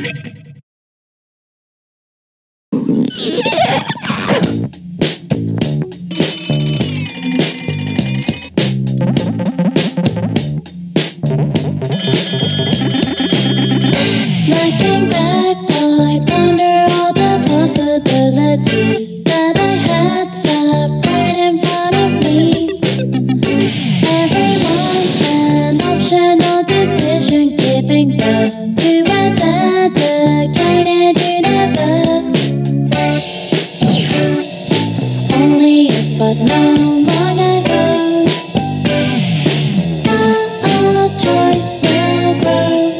Looking back, I ponder all the possibilities that I had sat right in front of me. Everyone's an optional decision, giving birth to a dedicated universe. Only if I'd known long ago, our choice will grow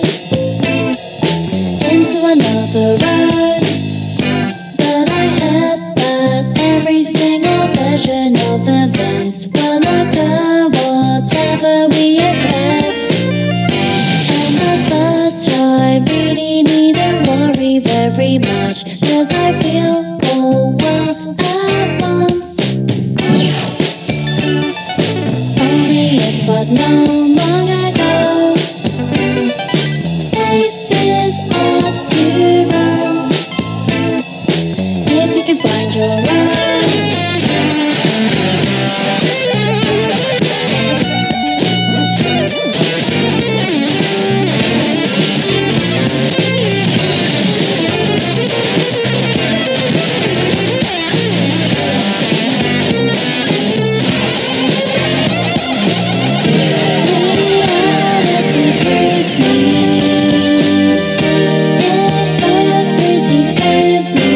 into another road. But I had that every single version of events will occur, whatever we expect. And as such, I really needn't worry very much, 'cause I feel all worlds at once. Only if I'd known long ago, space is ours to roam. If you can find your own. Reality plays me. It goes crazy with me.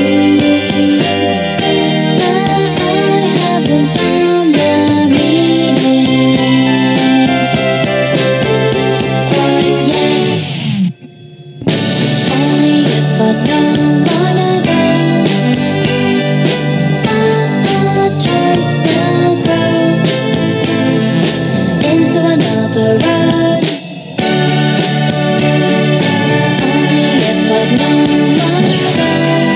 But I haven't found the meaning quite yet. Only if I'd known long ago, our choice will grow into another road. Only if I'd known long ago,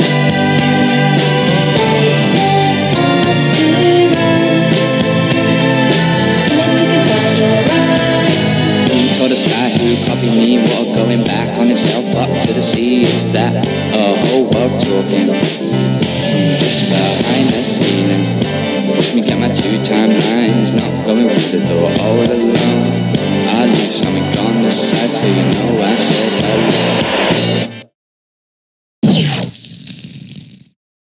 space is ours to roam. If you can find your own. Who told the sky who copied me? What going back on itself up to the sea? Is that a whole world talking from just behind the ceiling? Watch me get my two timelines, not going through the door all alone. I leave something on the side so you know I